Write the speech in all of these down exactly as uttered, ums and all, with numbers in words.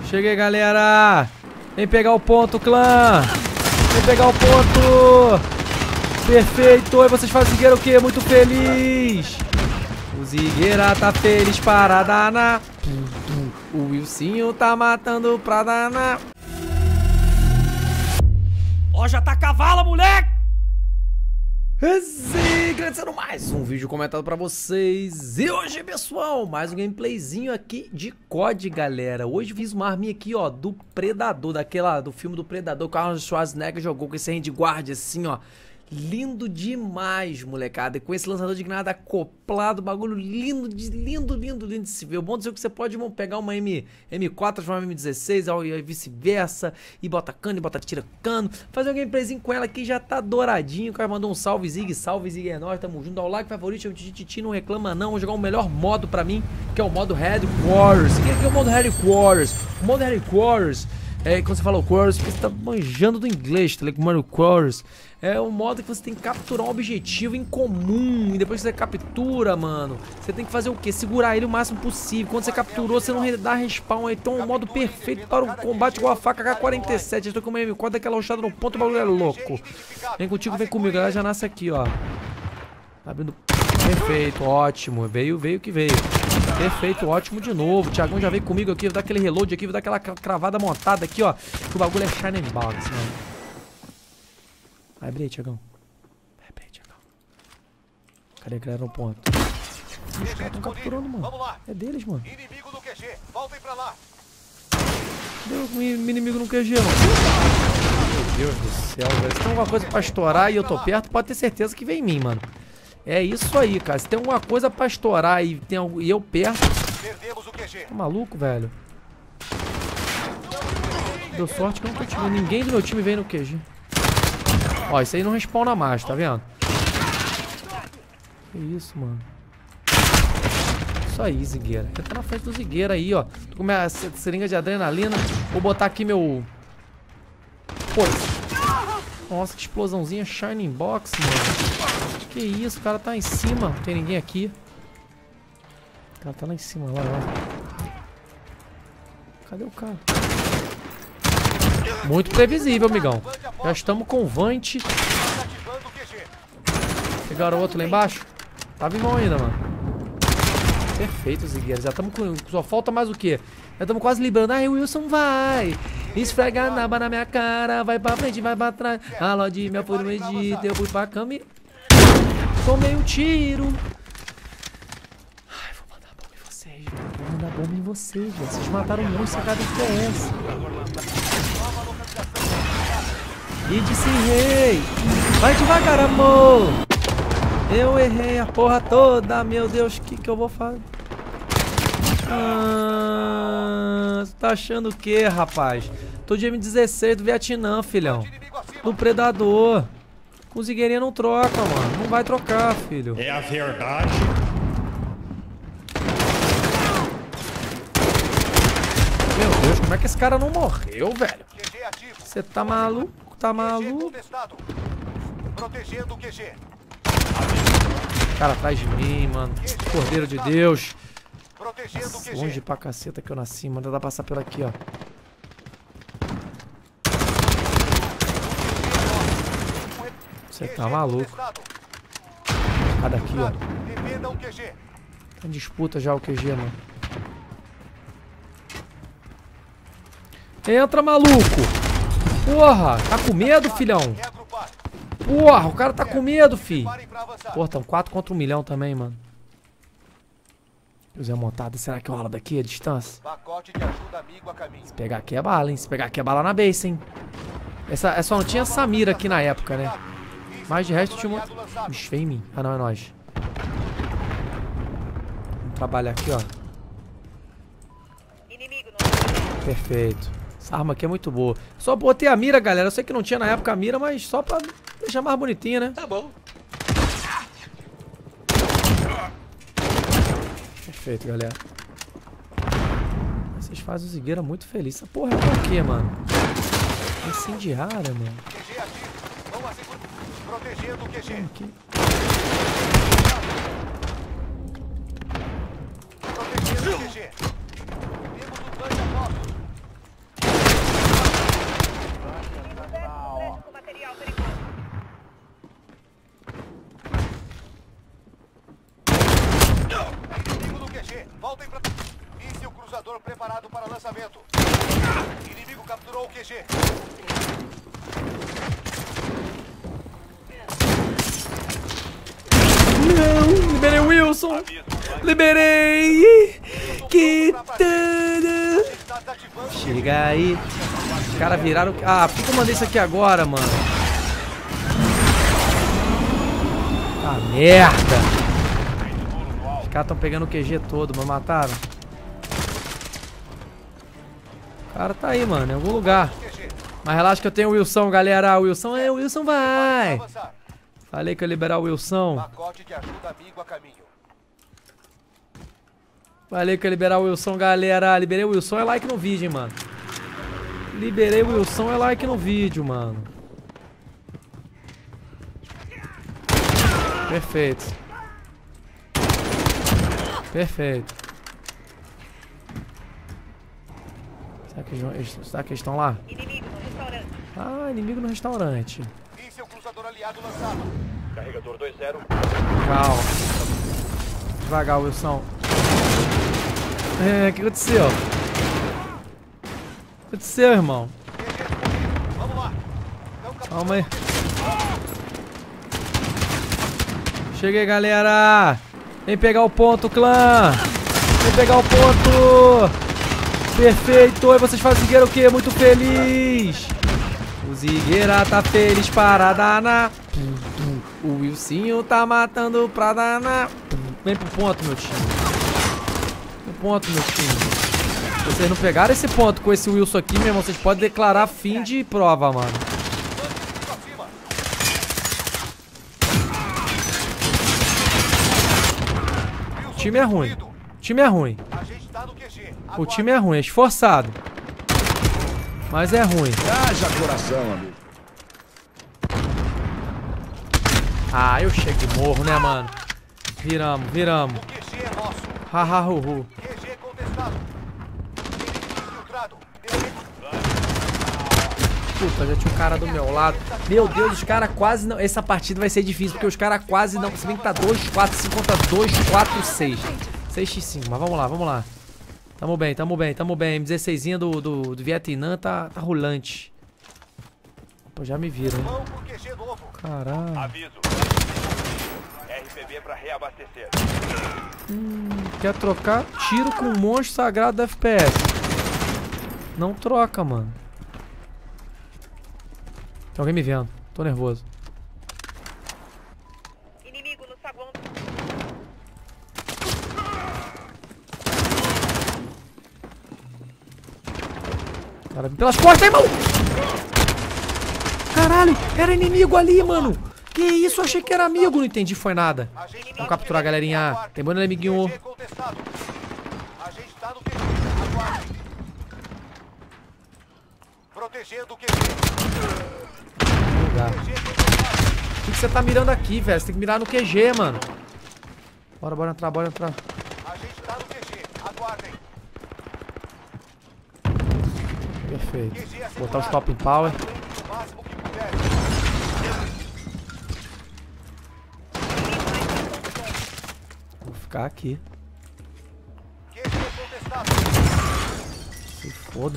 Cheguei, galera. Vem pegar o ponto, clã. Vem pegar o ponto. Perfeito. E vocês fazem Zigueira o quê? Muito feliz. O Zigueira tá feliz para danar. O Wilsinho tá matando pra danar. Ó, já tá cavalo, moleque! Sim, agradecendo mais um vídeo comentado pra vocês. E hoje, pessoal, mais um gameplayzinho aqui de C O D, galera. Hoje fiz uma arminha aqui, ó, do Predador, daquela, do filme do Predador, que o Arnold Schwarzenegger jogou com esse handguard assim, ó. Lindo demais, molecada. E com esse lançador de granada acoplado, bagulho lindo, de, lindo, lindo, lindo de se ver. O bom dizer que você pode irmão, pegar uma M, M4, transformar uma M dezesseis, e vice-versa, e bota cano, e bota tira cano. Fazer um gameplayzinho com ela aqui já tá douradinho. O cara mandou um salve, Zig, salve, Zig, é nóis, tamo junto. Dá o like, favorito, o Titi não reclama não. Vou jogar o melhor modo pra mim, que é o modo Headquarters. O que é o modo Headquarters? O modo Headquarters é quando você fala o Quarters, porque você tá manjando do inglês, tá ligado? Mario Quarters é um modo que você tem que capturar um objetivo em comum. E depois que você captura, mano, você tem que fazer o quê? Segurar ele o máximo possível. Quando você capturou, você não dá respawn. Então é um modo perfeito para um combate igual a faca K quarenta e sete. Eu tô com uma M quatro daquela rochada no ponto, o bagulho é louco. Vem contigo, vem comigo. Ela já nasce aqui, ó. Tá abrindo. Perfeito, ótimo. Veio, veio que veio. Perfeito, ótimo de novo. O Thiagão já veio comigo aqui. Vou dar aquele reload aqui, vou dar aquela cravada montada aqui, ó. Que o bagulho é Shining Box, mano. Vai abrir aí, Thiagão. Vai abrir aí, Thiagão. Cadê a galera no ponto? Os caras estão capturando, mano. É deles, mano. Inimigo no Q G, voltem pra lá. Deu um inimigo no Q G, mano. Meu Deus do céu, velho. Se tem alguma coisa pra estourar e eu tô perto, pode ter certeza que vem em mim, mano. É isso aí, cara. Se tem alguma coisa pra estourar e, tem, e eu perto... Perdemos o Q G. Tá maluco, velho? Deu sorte que eu não tô tirando. Ninguém do meu time veio no Q G. Ó, isso aí não respawna mais, tá vendo? Que isso, mano. Isso aí, Zigueira. Tá na frente do Zigueira aí, ó. Tô com minha seringa de adrenalina. Vou botar aqui meu... Pô. Nossa, que explosãozinha Shining Box, mano. Que isso, o cara tá em cima. Não tem ninguém aqui. O cara tá lá em cima, lá, lá. Cadê o cara? Muito previsível, amigão. Já estamos com o Vant. Pegaram o outro lá embaixo? Tava em mão ainda, mano. Perfeito, Zigueira. Já estamos com... Só falta mais o quê? Já estamos quase librando. Ai, Wilson, vai. Esfrega a naba na minha cara. Vai pra frente, vai pra trás. A Lorde minha foi no Egito. Eu fui pra cama e... Tomei um tiro. Ai, vou mandar bomba em vocês, velho. Vou mandar bomba em vocês, velho. Vocês mataram um monte, sacada que é essa? E disse rei. Vai devagar, amor. Eu errei a porra toda. Meu Deus, o que que eu vou fazer? Ah, você tá achando o que, rapaz? Tô de M dezesseis do Vietnã, filhão. Do Predador. Com Zigueirinha não troca, mano. Não vai trocar, filho. É a verdade. Meu Deus, como é que esse cara não morreu, velho? Você tá maluco? Tá maluco? Protegendo o Q G. Cara atrás de mim, mano. Cordeiro de Deus. Protegendo o Q G. Longe pra caceta que eu nasci, mano. Dá pra passar por aqui, ó. Você tá maluco. Cada aqui, ó. Tá em disputa já o Q G, mano. Entra, maluco! Porra! Tá com medo, filhão? Porra, o cara tá com medo, fi. Porra, tão quatro contra um milhão também, mano. Usei a montada. Será que rola daqui a distância? Se pegar aqui é bala, hein? Se pegar aqui é bala na base, hein? Essa, essa só não tinha Samira aqui na época, né? Mas de resto tinha um... Bicho, vem em mim. Ah, não, é nóis. Vamos trabalhar aqui, ó. Perfeito. Essa arma aqui é muito boa. Só botei a mira, galera. Eu sei que não tinha na época a mira, mas só pra deixar mais bonitinha, né? Tá bom. Perfeito, galera. Vocês fazem o Zigueira muito feliz. Essa porra é por quê, mano? Incendiária, mano. Protegendo o Q G. Aqui. Protegendo o Q G. Temos um lançamento. Inimigo capturou o Q G. Não, liberei o Wilson. Liberei. Que tudo. Está desativando. Chega aí. Os caras viraram... Ah, por que eu mandei isso aqui agora, mano? Ah, merda. Os caras estão pegando o Q G todo, mas mataram. O cara tá aí, mano, em algum lugar. Mas relaxa que eu tenho o Wilson, galera. O Wilson é, o Wilson vai. Avançar. Falei que eu ia liberar o Wilson. Pacote de ajuda amigo a caminho. Falei que eu ia liberar o Wilson, galera. Liberei o Wilson, é like no vídeo, hein, mano. Liberei o Wilson, é like no vídeo, mano. Perfeito. Perfeito. Será que, eles, será que eles estão lá? Inimigo no restaurante. Ah, inimigo no restaurante. E seu cruzador aliado lançado. Carregador dois zero. Calma. Devagar, Wilson. É, o que aconteceu? O que aconteceu, irmão? Vamos lá. Não capturou Calma aí. o Q G. Cheguei, galera. Vem pegar o ponto, clã. Vem pegar o ponto. Perfeito. E vocês fazem Zigueira o quê? Muito feliz. O Zigueira tá feliz para danar. O Wilsinho tá matando pra danar. Vem pro ponto, meu time. No ponto, meu time. Se vocês não pegaram esse ponto com esse Wilson aqui, meu irmão, vocês podem declarar fim de prova, mano. Pra cima. O time é ruim. O time é ruim. A gente tá no Q G. O time é ruim, é esforçado. Mas é ruim. Haja coração, amigo. Ah, eu chego e morro, né, mano? Viramos, viramos. O Q G é nosso. Haha, hu, hu. Q G contestado. Inimigo infiltrado. Puta, já tinha um cara do meu lado. Meu Deus, os caras quase não... Essa partida vai ser difícil, porque os caras quase não... Se bem que tá dois quatro cinco contra dois quatro seis. seis a cinco, mas vamos lá, vamos lá. Tamo bem, tamo bem, tamo bem. M dezesseis do, do, do Vietnã tá, tá rolante. Pô, já me viram, hein? Vão pro Q G novo. Caralho. Aviso. R P B para reabastecer. Quer trocar? Tiro com o monstro sagrado da F P S. Não troca, mano. Tem alguém me vendo. Tô nervoso. Inimigo no saguão. Cara, vem pelas costas, irmão! Caralho, era inimigo ali, mano. Que isso, eu achei que era amigo. Não entendi, foi nada. A gente tá Vamos capturar a galerinha. Tem bom inimiguinho. Q G contestado. A gente tá no Q G. Aguardem. Protegendo o Q G. Lugar. Q G contestado. O que que você tá mirando aqui, velho? Você tem que mirar no Q G, mano. Bora, bora entrar, bora entrar. A gente tá no Q G. Aguardem. Perfeito. Q G assegurado. Botar os top power. Aguente o máximo que puder. Vou ficar aqui. Q G contestado. Se foda.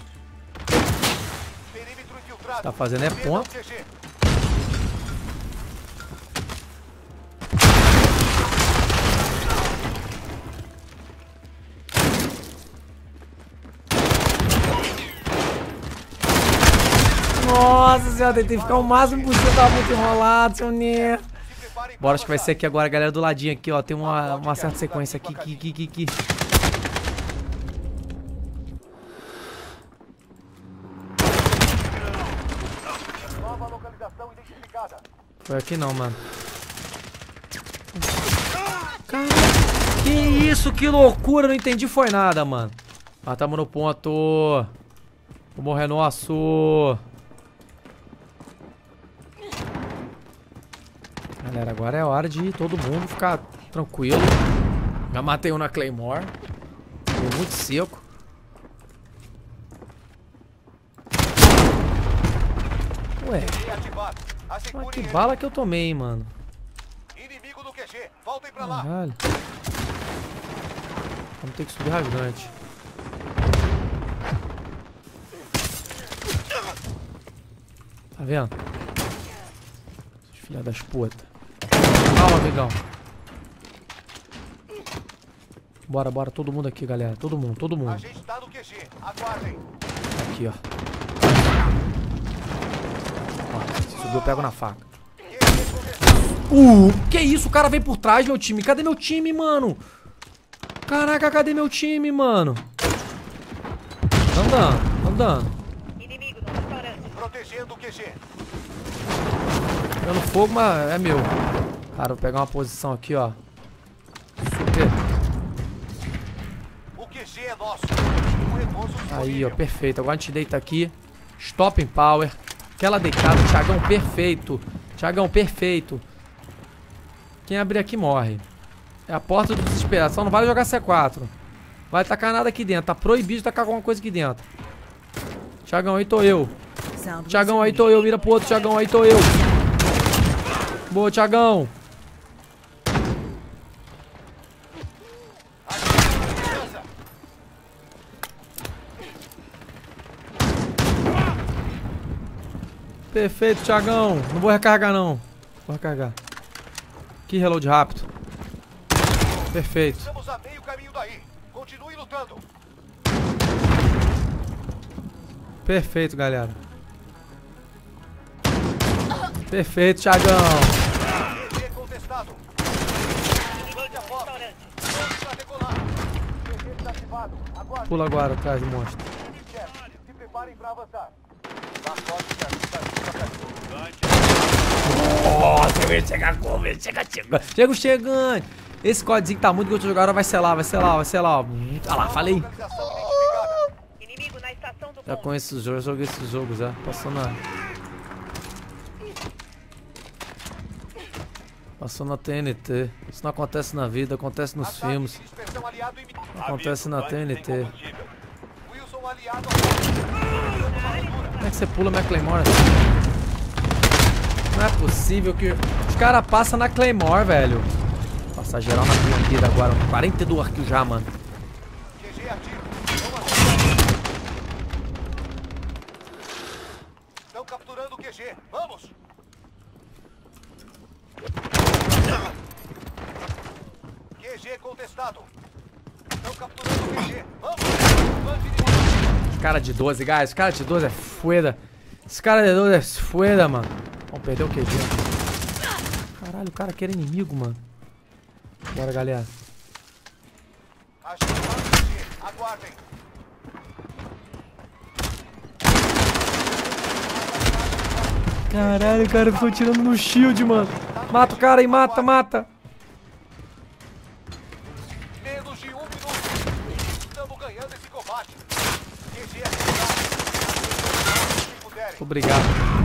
Perímetro infiltrado. Tá fazendo é Defendam ponto. o Q G. Nossa senhora, tentei ficar o máximo possível, tava muito enrolado, seu Nê. Se preparem Bora, pra acho que vai ser avançar. aqui agora, galera do ladinho aqui, ó. Tem uma, uma certa sequência aqui, aqui, aqui, aqui, aqui. Nova localização identificada. Foi aqui não, mano. Cara, que isso, que loucura, não entendi foi nada, mano. Ah, tamo no ponto. O morro é nosso. Galera, agora é hora de todo mundo ficar tranquilo. Já matei um na Claymore. Foi muito seco. Ué, Q G ativado. mas Assegurem que ele. bala que eu tomei, hein, mano. Inimigo no Q G. Voltem pra lá. Caralho. Vamos ter que subir rasgante. vendo? Filha das putas. Calma, amigão. Bora, bora. Todo mundo aqui, galera. Todo mundo, todo mundo. A gente tá no Q G. Aguardem. Aqui, ó. Ó, se subir eu pego na faca. Uh, que isso? O cara vem por trás, meu time. Cadê meu time, mano? Caraca, cadê meu time, mano? Tá andando, tá andando. Inimigo no restaurante. Protegendo o Q G. Pegando fogo, mas é meu. Cara, vou pegar uma posição aqui, ó. Super. O Q G é nosso. O reforço Aí, ó, disponível. perfeito. Agora a gente deita aqui. Stop em power. Aquela deitada, Thiagão, perfeito. Thiagão, perfeito. Quem abrir aqui morre. É a porta do desespero. Só não vale jogar C quatro. Vai tacar nada aqui dentro. Tá proibido de tacar alguma coisa aqui dentro. Thiagão, aí tô eu. Thiagão, aí tô eu. Vira pro outro, Thiagão, aí tô eu. Boa, Thiagão. Perfeito, Thiagão. Não vou recarregar, não. Vou recarregar. Aqui, reload rápido. Perfeito. Estamos a meio caminho daí. Continue lutando. Perfeito, galera. Perfeito, Thiagão. Q G contestado. Mande a foto. Vamos pra decolar. Q G desativado. Aguardem. Pula agora atrás do monstro. Certo. Se preparem pra avançar. Dá sorte, cara. Nossa, ele chega como? Ele chega, chega. Chega o chegante. Esse código tá muito gostoso agora. Vai ser lá, vai ser lá, vai ser lá. Olha lá, falei. Localização identificada. Inimigo na estação do Já ponto. conheço esses jogos, joguei esses jogos já. Passou na. Passou na T N T. Isso não acontece na vida, acontece nos Ataque filmes. de dispersão aliado em... Acontece na T N T. Wilson aliado. Como é que você pula minha Claymore assim? Não é possível que os caras passam na Claymore, velho. Passar geral na minha vida agora. quarenta e dois kills já, mano. Q G ativo. Estão capturando o Q G. Vamos. Q G contestado. Estão capturando o Q G. Vamos. Mande inimigo. Os caras de doze, guys. Os caras de doze é fueda. Esse cara de doze é fueda, mano. Vamos perder o Q G. Caralho, o cara quer inimigo, mano. Bora, galera. A gente tá no Q G. Aguardem. Caralho, o cara ficou tirando no shield, mano. Mata o cara aí, mata, mata. Menos de um minuto. Estamos ganhando esse combate. Q G é se puderem. Obrigado.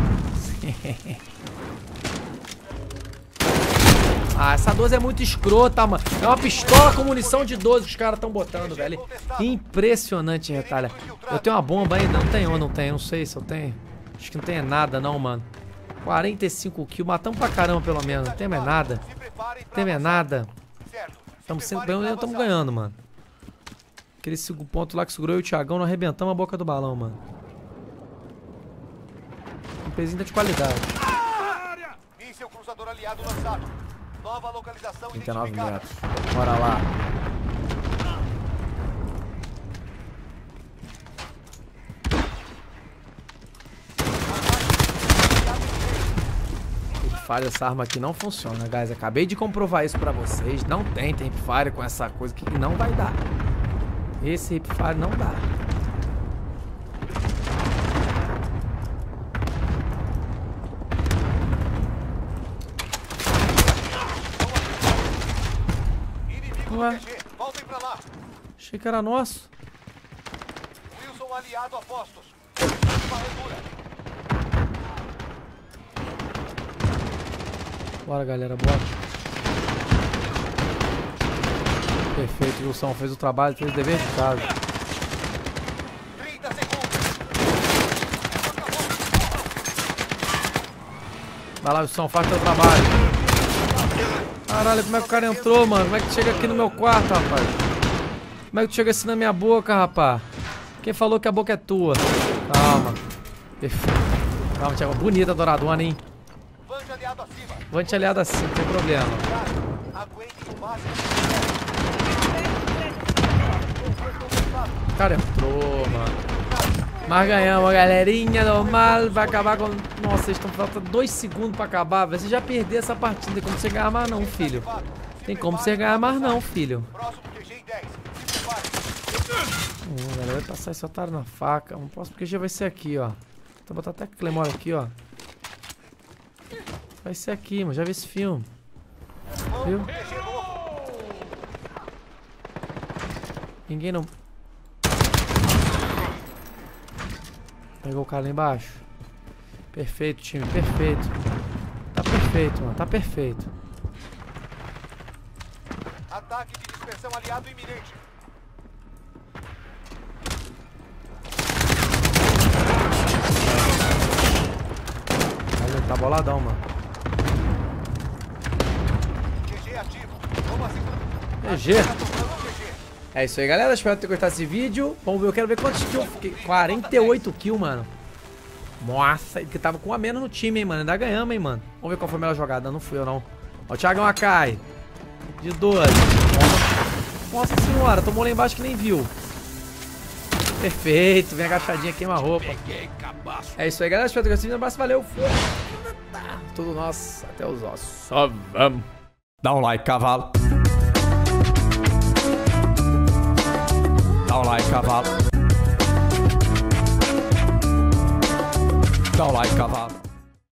Ah, essa doze é muito escrota, mano. É uma pistola com munição de doze que os caras estão botando, velho. Impressionante, retalha. Eu tenho uma bomba ainda? Não tenho, não tenho. Não sei se eu tenho. Acho que não tem nada, não, mano. quarenta e cinco kills. Matamos pra caramba, pelo menos. Não tem mais nada. Se preparem Não pra tem mais avançar. nada. Certo. Se Estamos sendo preparem pra estamos avançar. ganhando, mano. Aquele segundo ponto lá que segurou eu e o Thiagão, nós arrebentamos a boca do balão, mano. Um pezinho tá de qualidade. Míssil cruzador aliado lançado. Nova localização trinta e nove identificada. metros. Bora lá. Fire, essa arma aqui não funciona, guys. Acabei de comprovar isso pra vocês. Não tem Hipfire com essa coisa que não vai dar. Esse Hipfire não dá. Inimigo Ué? no Q G. Voltem pra lá. Achei que era nosso. Wilson aliado a postos. Uma rendura. Bora, galera, bora. Perfeito, Wilson. Fez o trabalho, fez o dever de casa. trinta segundos. Vai lá, Wilson, faz teu trabalho. Caralho, como é que o cara entrou, mano? Como é que chega aqui no meu quarto, rapaz? Como é que chega assim na minha boca, rapaz? Quem falou que a boca é tua? Calma. Perfeito. Calma, Thiago. Bonita a douradona, hein? Vante aliado acima. Vante aliado assim, não tem problema. Aguente o máximo. O cara entrou, mano. Mas ganhamos, galerinha normal. Vai acabar com... Nossa, vocês estão faltando dois segundos pra acabar. Você já perdeu essa partida. Tem como você ganhar mais não, filho. Tem como você ganhar mais não, filho. Próximo Q G em dez. Hum, galera, vai passar esse otário na faca. O próximo Q G vai ser aqui, ó. Vou botar até Claymore aqui, ó. Vai ser aqui, mano. Já vi esse filme. Viu? Ninguém não... Pegou o cara lá embaixo. Perfeito, time. Perfeito. Tá perfeito, mano. Tá perfeito. Ataque de dispersão aliado iminente. Ele tá boladão, mano. Q G ativo. Vamos assim. G G. É isso aí, galera. Espero ter gostado desse vídeo. Vamos ver, eu quero ver quantos kills. Fiquei quarenta e oito kills, mano. Nossa, que tava com um a menos no time, hein, mano. Ainda ganhamos, hein, mano. Vamos ver qual foi a melhor jogada. Não fui eu, não. Ó, o Thiagão Akai. De doze. Nossa senhora, tomou lá embaixo que nem viu. Perfeito. Vem agachadinha, queima a roupa. É isso aí, galera. Espero ter gostado desse vídeo. Um abraço, valeu. Fui. Tudo nosso. Até os ossos. Só vamos. Dá um like, cavalo. Dá um like, cavalo. Dá um like, cavalo.